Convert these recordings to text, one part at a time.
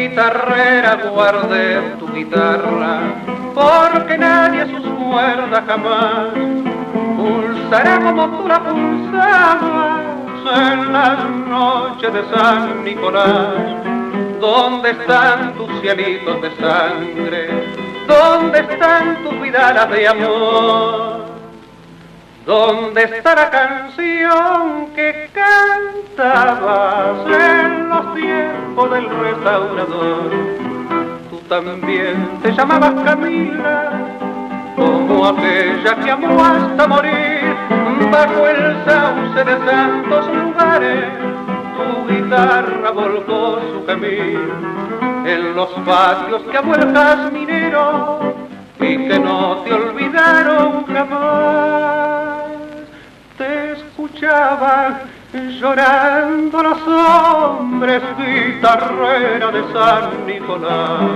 guitarrera, guarde tu guitarra, porque nadie sus cuerdas jamás pulsará como tú la pulsabas en las noches de San Nicolás. ¿Dónde están tus cielitos de sangre? ¿Dónde están tus vidalas de amor? ¿Dónde está la canción que cantabas en los tiempos del restaurador? Tú también te llamabas Camila, como aquella que amó hasta morir, bajo el sauce de santos lugares. Tu guitarra volcó su gemir en los patios que amó el jazminero y que no te olvidaron jamás. Te escuchaban llorando los hombres, guitarrera de San Nicolás.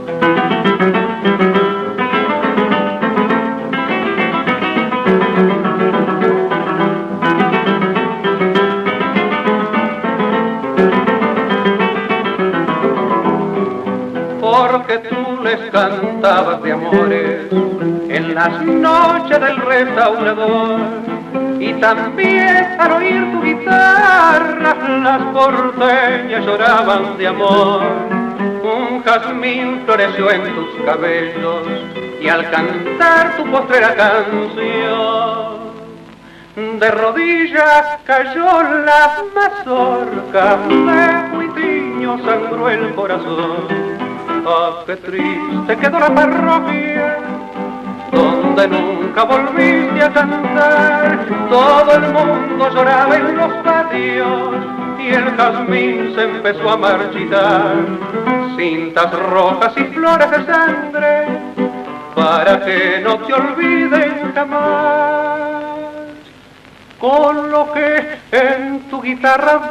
Porque tú les cantabas de amores en las noches del restaurador, y también al oír tu guitarra las porteñas lloraban de amor. Un jazmín floreció en tus cabellos y al cantar tu postrera canción, de rodillas cayó la mazorca, de Huitiño sangró el corazón. Ah, qué triste quedó la parroquia, donde nunca volviste a cantar. Todo el mundo lloraba en los patios y el jazmín se empezó a marchitar. Cintas rojas y flores de sangre, para que no te olviden jamás. Con lo que en tu guitarra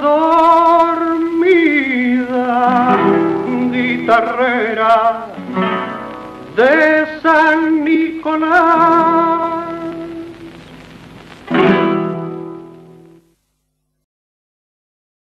dormida, guitarrera de San Nicolás.